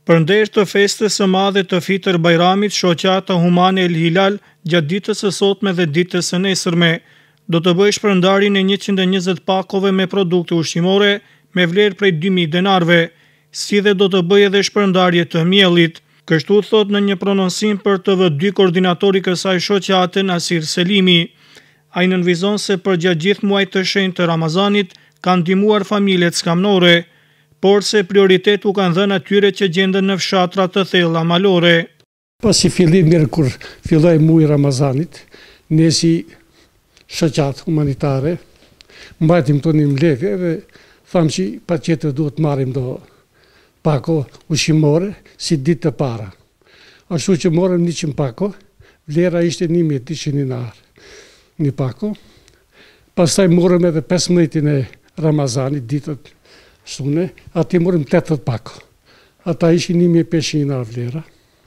Përndesh të festës së madhe të Fitr Bajramit, shoqata humane El Hilal, gjatë ditës së sotme dhe ditës së nesërme, do të bëjë shpërndarjen e 120 pakove me produkte ushqimore me vlerë prej 2000 denarve, si dhe do të bëjë edhe shpërndarje të miellit. Kështu thot në një prononcim për TV2 koordinatori i kësaj shoqate Nasir Selimi. Ai nënvizon se për gjatë gjithë muajit të shenjtë të Ramazanit kanë ndihmuar familjet skamnore, por se prioritet u kanë dhënë atyre që gjenden në fshatra të thella malore. Pas i fillimit kur filloi muaji i Ramazanit, ne si shoqat humanitare mbajtim këto 1 lekë dhe thamë që patjetër duhet marrim do pako ushqimore si ditë të para. Ashtu që morëm 100 pako, vlera ishte 1200 dinar një pako. Pastaj morëm edhe 15 e Ramazanit, ditët sune, ati morëm 80 pako. Ata ishin 1500 dinar vlera.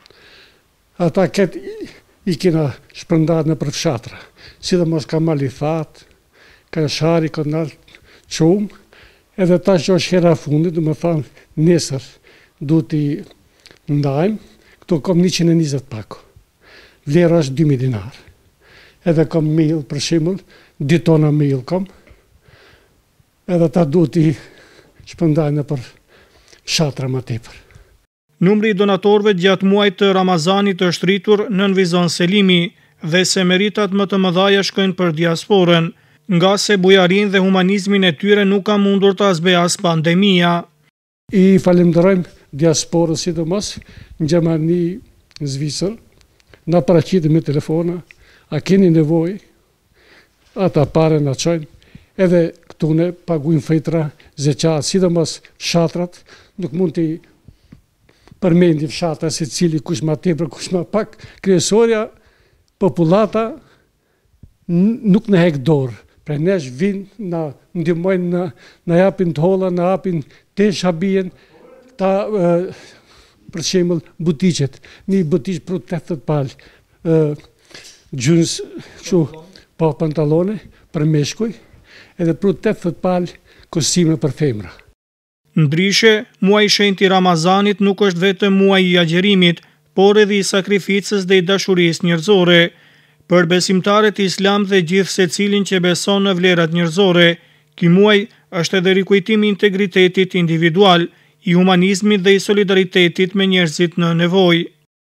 Ata këtë i kena shpërndarë në për fshatra, sidomos ka Malithat, ka Shari, ka nalë qumë, edhe ta që është hera fundit, du më thamë, nesër du t'i ndajmë, këtu kom 120 pako. Vlera është 2000 dinar. Edhe kom mill, për shembull, 2 tona mill kom, edhe ta du t'i shpërndajnë për fshatra më tepër. Numri i donatorëve gjatë muajit të Ramazanit është rritur, nënvizon Selimi, dhe se meritat më të mëdha shkojnë për diasporën, nga se bujarinë dhe humanizmin e tyre nuk ka mundur ta zbeas pandemia. I falenderojmë diasporën sidomos në Gjermani, në Zvicër, na paraqiten me telefona, a keni nevojë, ata pare na çojnë, edhe këtu ne paguajmë fitra, zeqat, sidomos fshatrat, nuk mund t'i përmendi fshatra se cili kush ma tepër, kush ma pak, kryesorja, popullata nuk në hek dorë. Pra nesh vinë, na ndihmojnë, na japin të holla, na japin të shabijen, ta për shembull butiqet. Një butiq për 80 palë, gjunës kështu pa pantallone për meshkuj, edhe për 80 palë kostime për femra. Ndryshe, muaji i shenjtë i Ramazanit nuk është vetëm muaji i agjerimit, por edhe i sakrificës dhe i dashurisë njerëzore. Për besimtarët islam dhe gjithë secilin që beson në vlerat njerëzore, ky muaj është edhe rikujtimi i integritetit individual, i humanizmit dhe i solidaritetit me njerëzit në nevojë.